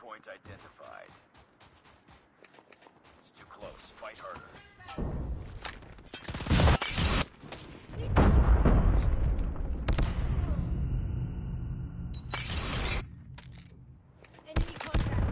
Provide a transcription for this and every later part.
point identified. It's too close. Fight harder. Enemy contact.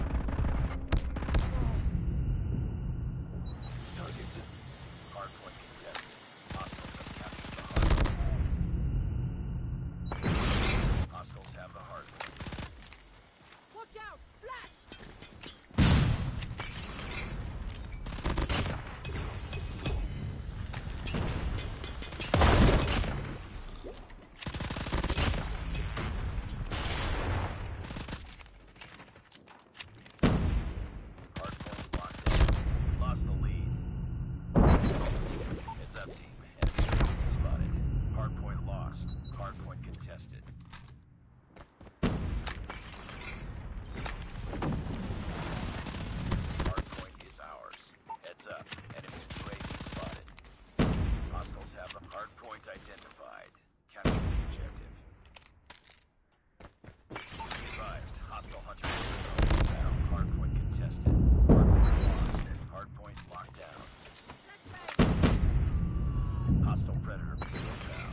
Targets in. Hardpoint contested. Hostiles have captured the hardpoint. Hostiles have the hardpoint. Watch out! Flash! Hardpoint locked down. Lost the lead. Heads up, team. Enemy spotted. Hardpoint lost. Hardpoint contested. Hardpoint is ours. Heads up. Enemy UAV spotted. Hostiles have the hardpoint identified. Capture the objective. Be advised. Hostile hunter down. Hardpoint contested. Hardpoint locked down. Hostile predator missile down.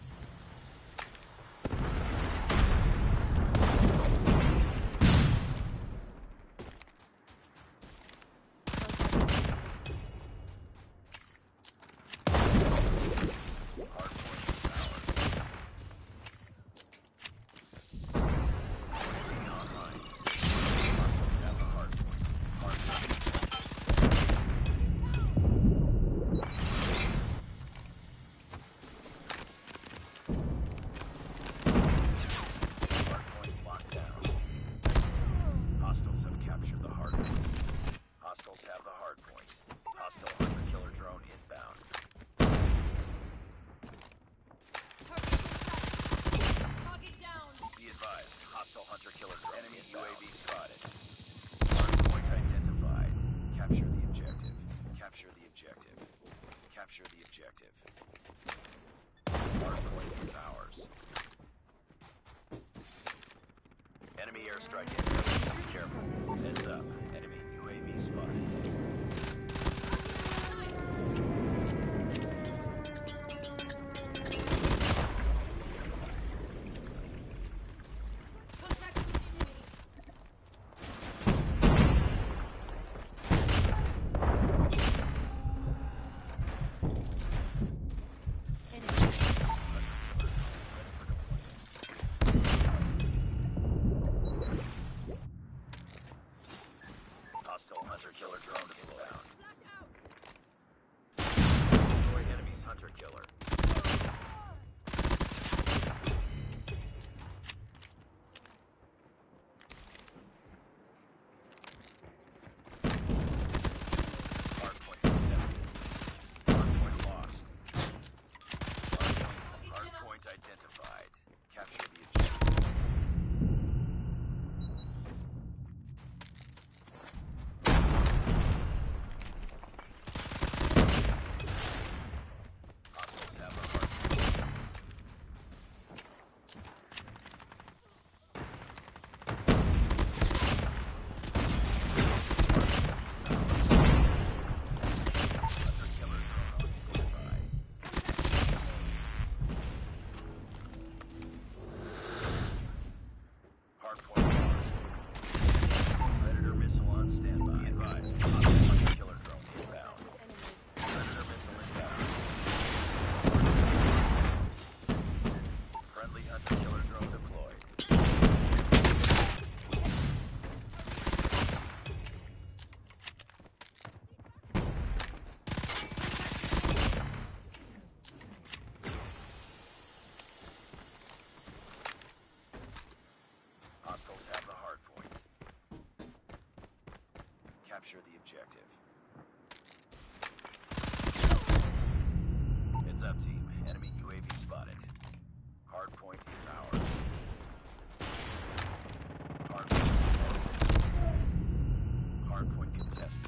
Capture the objective. Hardpoint is ours. Enemy airstrike incoming. Be careful. Heads up. Enemy UAV spotted. Hunter-killer drone inbound. Destroy enemy's hunter-killer. Hardpoint contested. Hardpoint lost. Hardpoint identified. Capture the objective. Predator missile on standby. Be advised. Hostile killer drone inbound. Predator missile inbound. Friendly hunter killer drone deployed. Hostiles have the hard point. Capture the objective. Heads up, team. Enemy UAV spotted. Hard point is ours. Hard point contested. Hard point contested.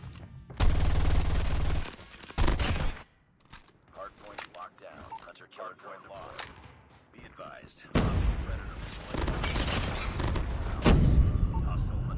Hard point locked down. Hunter killer drone lost. Be advised. Hostile predator missile. Hostile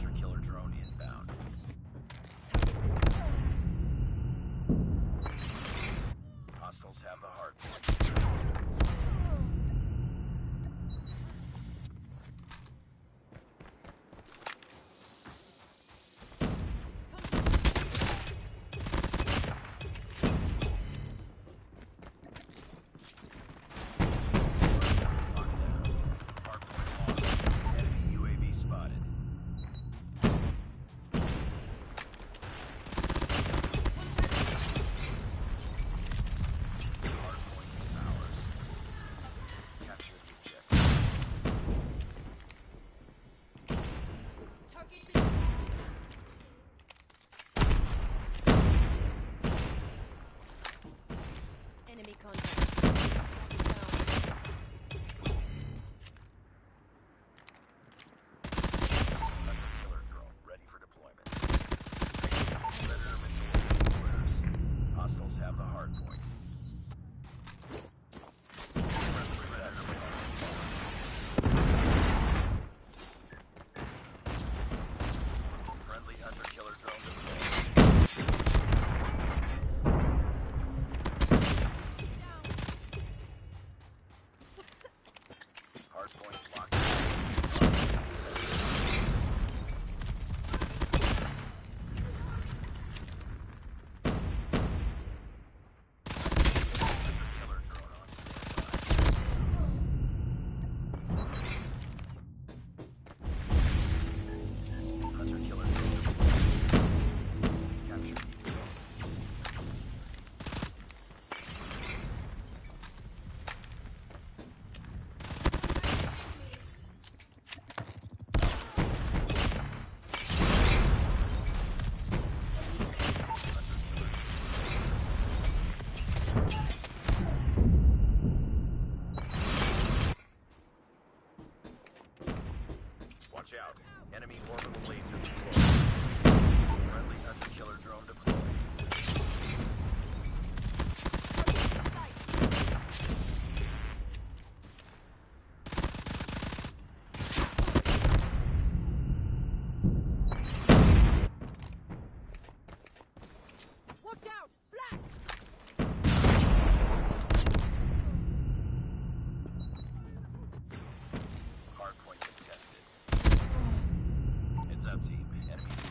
out. Enemy orbital laser deployed. Friendly hunter killer drone deployed. Watch out! Flash! Hardpoint contested. Heads up, team. Enemy